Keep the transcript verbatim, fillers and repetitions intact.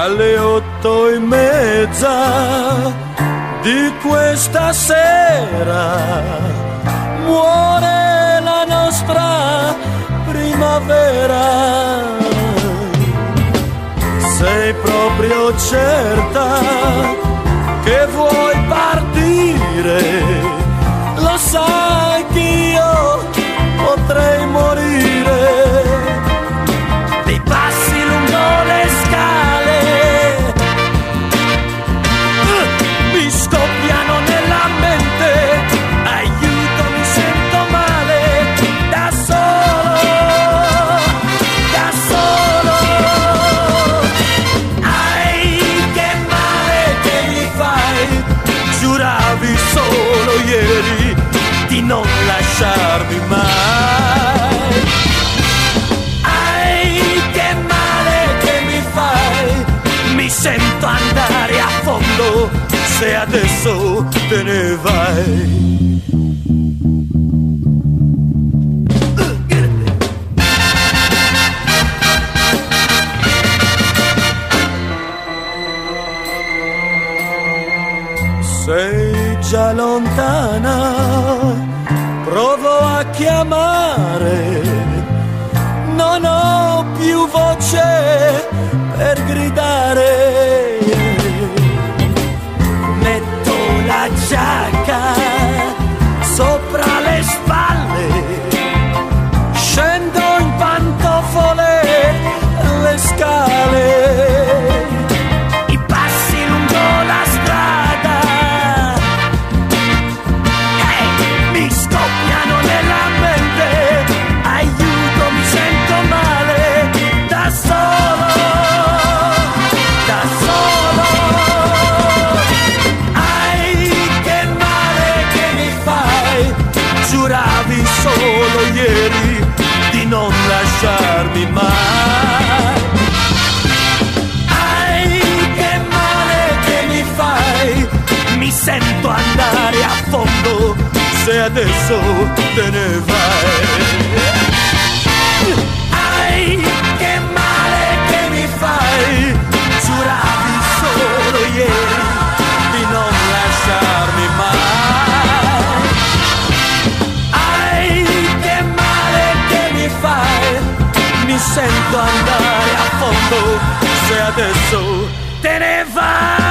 alle otto e mezza di questa sera muore la nostra primavera. Sei proprio certa che vuoi partire? Lo sai che io potrei morire. Dei passi lungo le scale uh, mi scoppiano nella mente. Aiuto, mi sento male da solo, da solo. Ai, che male che mi fai. Giuravi solo ieri di non lasciarmi mai. Ai, che male che mi fai. Mi sento andare a fondo se adesso te ne vai. Sei già lontana, provo a chiamare, non ho più voce per gridare. Metto la giacca sopra le spalle, scendo in pantofole le scale. I passi lungo la strada mi scoppiano nella mente. Aiuto, mi sento male da solo, da solo. Ai, che male che mi fai. Giuravi solo ieri di non lasciarmi mai. Ai, che male che mi fai. Mi sento andare a fondo se adesso te ne vai. Ai, che male che mi fai. Giuravi solo ieri di non lasciarmi mai. Ai, che male che mi fai. Mi sento andare a fondo se adesso te ne vai.